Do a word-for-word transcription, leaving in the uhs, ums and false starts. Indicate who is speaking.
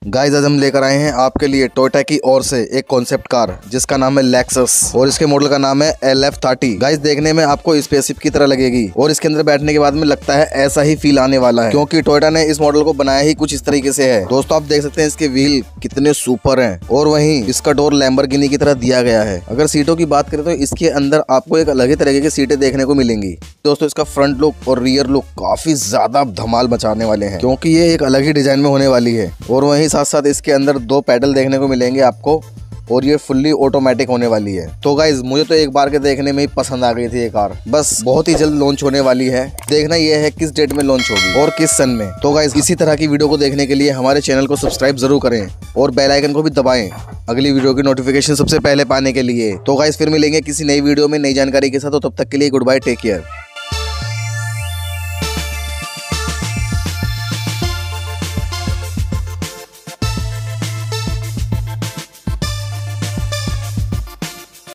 Speaker 1: Guys आज हम लेकर आए हैं आपके लिए टोयोटा की ओर से एक कॉन्सेप्ट कार जिसका नाम है लेक्सस और इसके मॉडल का नाम है एल एफ थर्टी। गाइस देखने में आपको स्पेसशिप की तरह लगेगी और इसके अंदर बैठने के बाद में लगता है ऐसा ही फील आने वाला है, क्योंकि टोयोटा ने इस मॉडल को बनाया ही कुछ इस तरीके से है। दोस्तों आप देख सकते हैं इसके व्हील कितने सुपर हैं और वहीं इसका डोर लैम्बोर्गिनी की तरह दिया गया है। अगर सीटों की बात करें तो इसके अंदर आपको एक अलग ही तरीके की सीटें देखने को मिलेंगी। दोस्तों इसका फ्रंट लुक और रियर लुक काफी ज्यादा धमाल मचाने वाले हैं, क्योंकि ये एक अलग ही डिजाइन में होने वाली है। और वहीं साथ साथ इसके अंदर दो पैडल देखने को मिलेंगे आपको और ये फुल्ली ऑटोमेटिक होने वाली है। तो गाइज मुझे तो एक बार के देखने में ही पसंद आ गई थी ये कार। बस बहुत ही जल्द लॉन्च होने वाली है, देखना यह है किस डेट में लॉन्च होगी और किस सन में। तो गाइज इसी तरह की वीडियो को देखने के लिए हमारे चैनल को सब्सक्राइब जरूर करें और बेल आइकन को भी दबाएं अगली वीडियो की नोटिफिकेशन सबसे पहले पाने के लिए। तो गाइज फिर मिलेंगे किसी नई वीडियो में नई जानकारी के साथ, तो तब तक के लिए गुड बाय, टेक केयर।